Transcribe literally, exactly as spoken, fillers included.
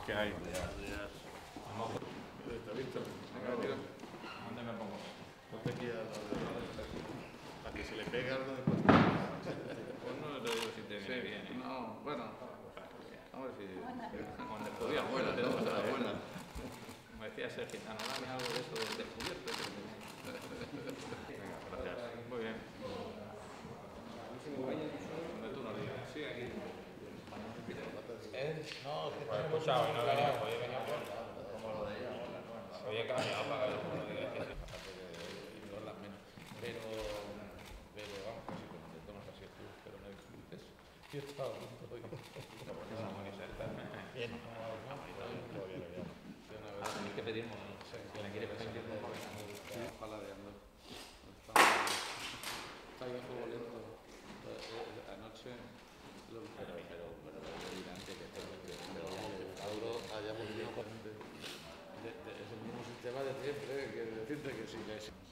¿Qué hay? ¿Te has visto? ¿Dónde me pongo? Ponte aquí a la que se le pega algo de Pues no te digo si te viene sí. bien. ¿eh? No, bueno. A ver si... Con Muy descubierto. buena, te ¿no? gusta, ¿eh? Buena. Me decía ser gitano, dame algo de eso del descubierto. Venga, gracias. Muy bien. Donde tú nos digas. Sí, aquí. ¿Eh? No, que Pues he escuchado y no he venido, pues he venido por... Hoy he cambiado para que lo digas. ignorarlas menos. Pero, pero vamos, casi como te tomas así tú, pero no disfrutes. Yo estaba a punto hoy. Bien. Tenéis que pedirme, si la quieres pedir, no puedo. Paladeando. Está ahí a fuego lento. Anoche... Lo... Pero, pero, pero, pero, evidente que Tauro haya venido con... Es el mismo sistema de siempre, que decirte que sí, que sí.